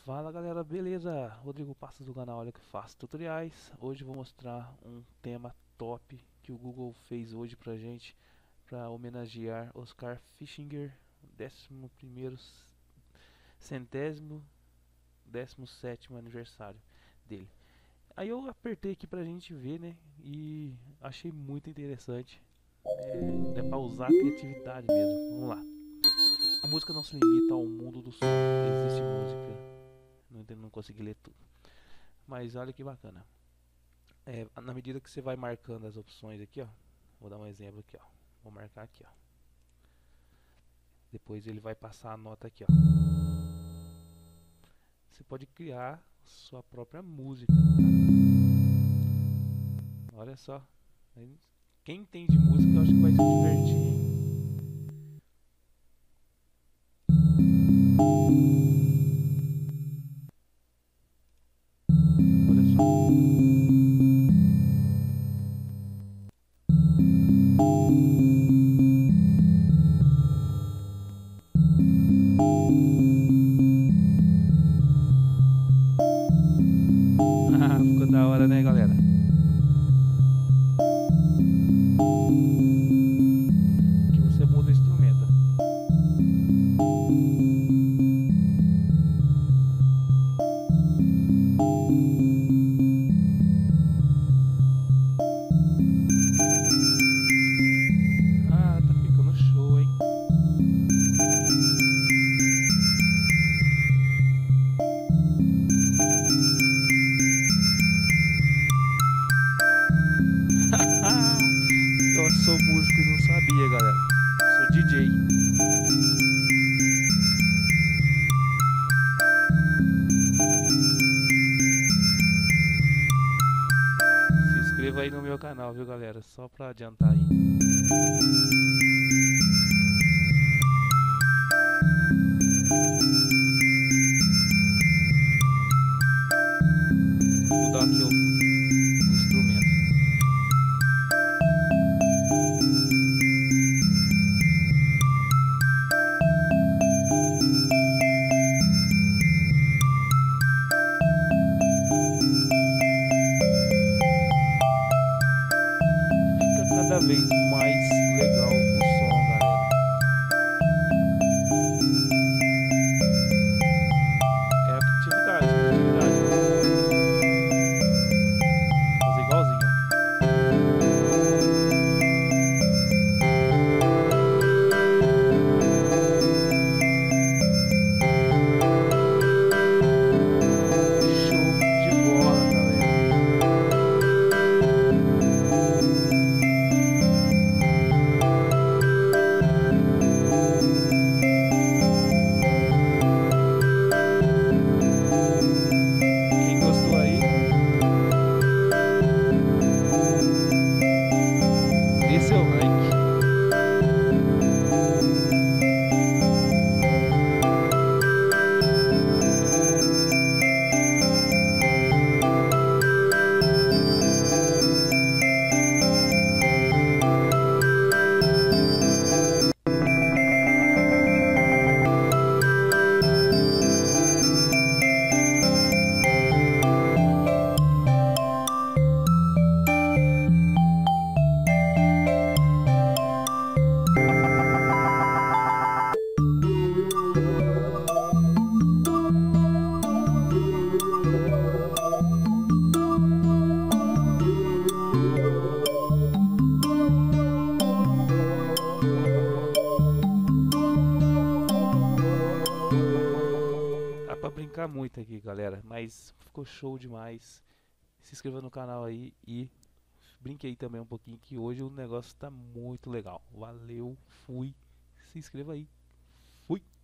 Fala galera, beleza? Rodrigo Passos do canal Olha que faço tutoriais. Hoje vou mostrar um tema top que o Google fez hoje pra gente, para homenagear Oscar Fischinger, 11º centésimo 17º aniversário dele. Aí eu apertei aqui pra gente ver, né? E achei muito interessante. É pra usar a criatividade mesmo. Vamos lá. A música não se limita ao mundo do som. Existe música. Não consegui ler tudo. Mas olha que bacana. Na medida que você vai marcando as opções aqui, ó. Vou dar um exemplo aqui, ó. Vou marcar aqui, ó. Depois ele vai passar a nota aqui, ó. Você pode criar sua própria música. Olha só. Quem entende música, eu acho que vai se divertir, hein? Olha só. Ficou da hora, né, galera? Aqui você muda o instrumento. Tá ficando show, hein? Eu sou músico e não sabia, galera. Sou DJ. Se inscreva aí no meu canal, viu, galera? Só pra adiantar aí. Vou mudar aqui o instrumento. Fica cada vez mais legal o som, galera. É a criatividade, fazer igualzinho, ó. Show de bola, galera. Quem gostou aí, dê seu like. Dá pra brincar muito aqui, galera, mas ficou show demais. Se inscreva no canal aí e brinque aí também um pouquinho, que hoje o negócio tá muito legal. Valeu, fui. Se inscreva aí. Fui.